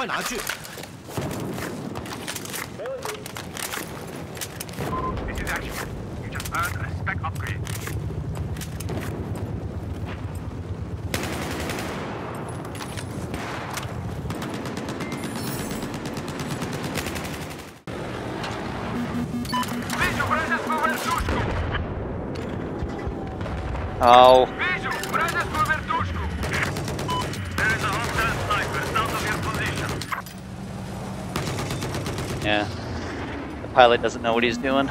快拿去。 This is action. You just earned a spec upgrade. Oh. There is a hostile sniper south of your position. Yeah. The pilot doesn't know what he's doing.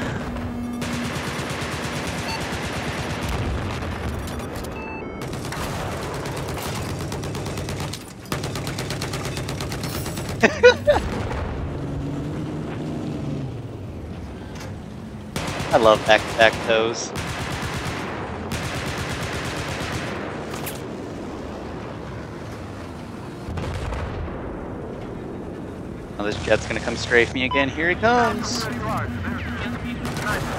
I love back-to-back toes. Oh, this jet's gonna come strafe me again. Here he comes! There you are. There's the enemy sniper.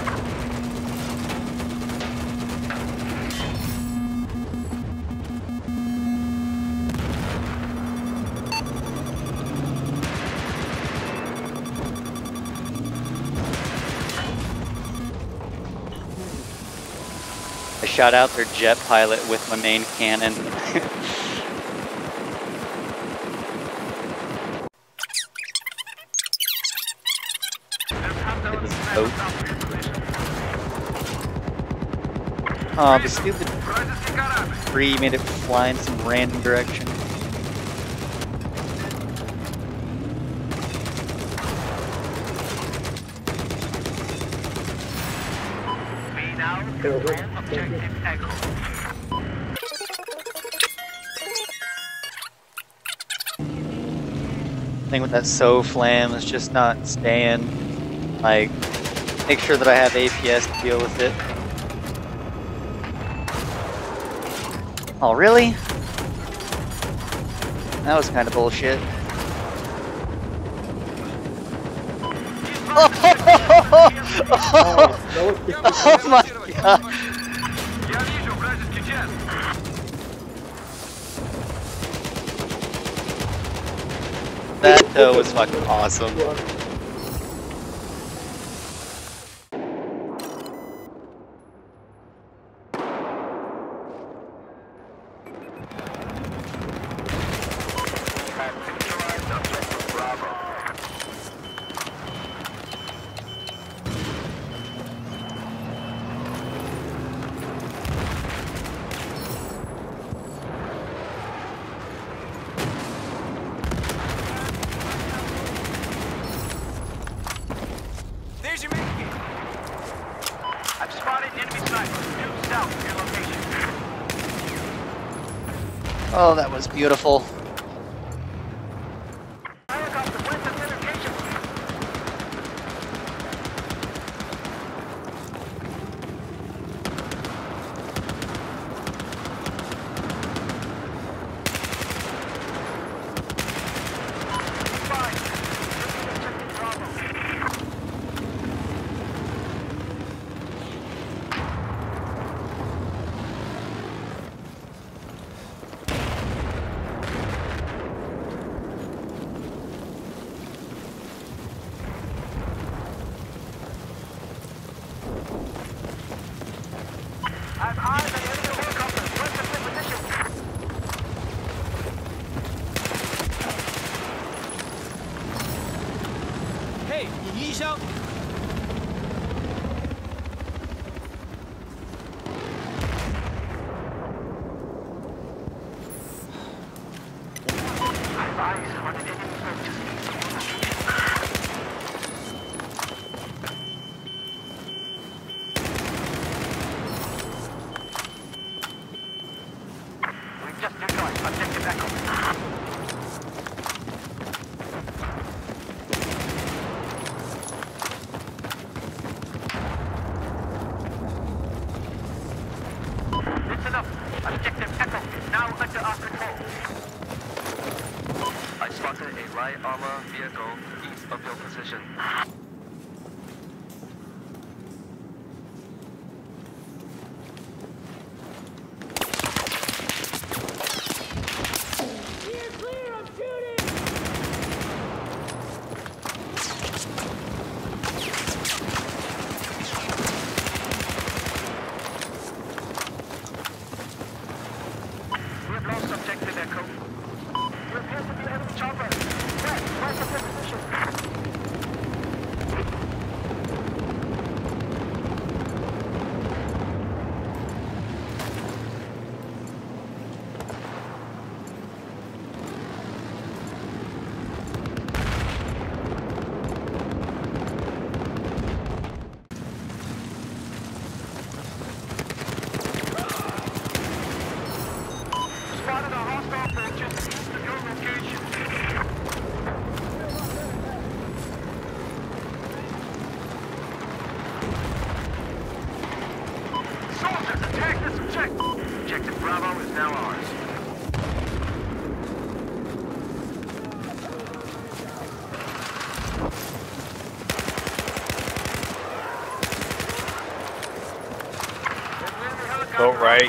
I shot out their jet pilot with my main cannon. Oh, the stupid tree made it fly in some random direction. We now confirm objective Echo. Thing with that SO-Flam is just not staying. Like, make sure that I have APS to deal with it. Oh, really? That was kind of bullshit. Oh my god! Я вижу вражеский jet. That tow was fucking awesome. There's your mitigate. I've spotted an enemy sniper due south of your location. Oh, that was beautiful. Helicopter west of your location. Fine. Bravo. I've eyes on the enemy helicopter west of your position. Hey，你一箱。 I've eyes on the enemy soldiers. We've just destroyed objective Echo. Listen up. Objective Echo is now under our control. I spotted a light armor vehicle east of your position. Objective Bravo is now ours. All right.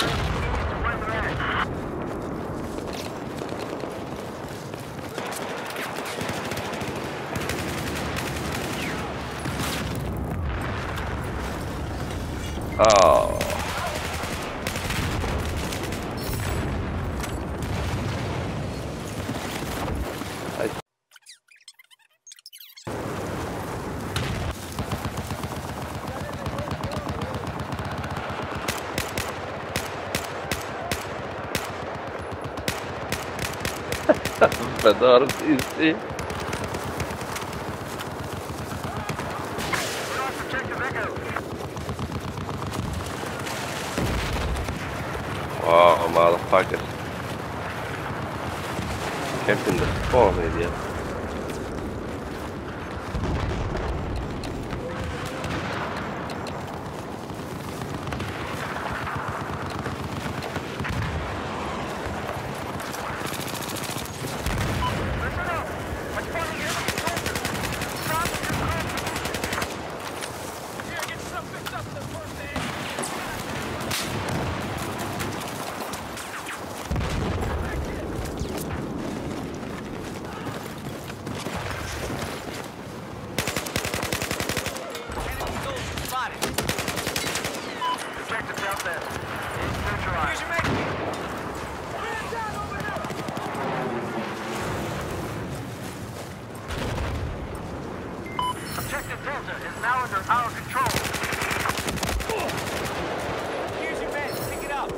Oh. بدارت easy. Wow, motherfucker. Kept in the spawn, idiot. Objective Delta is now under our control. Here's your man. Pick it up.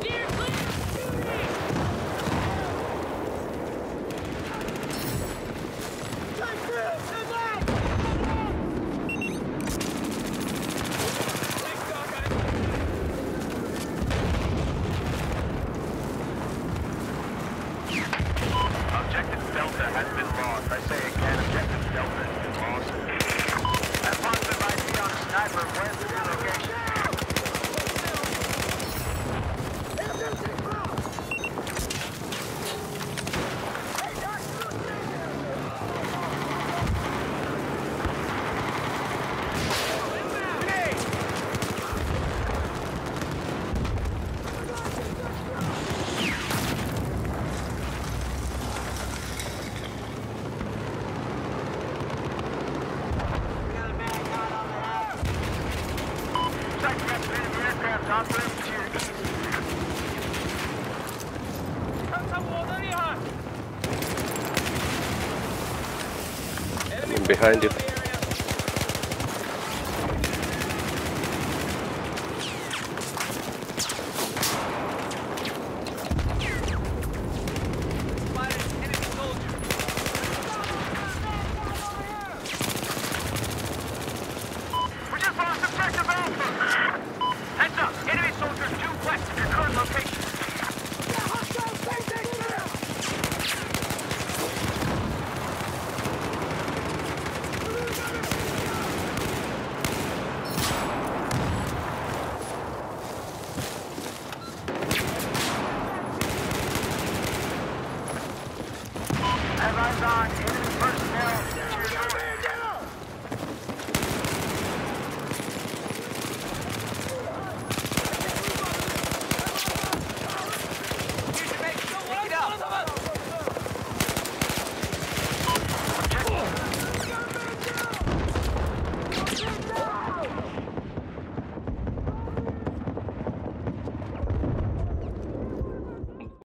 Objective Delta has been lost. I say again, Objective Delta has been lost. That positive ID on a sniper west of your location. Behind you. We just lost Objective Alpha! Heads up! Enemy soldiers due west of your current location. Have eyes on enemy personnel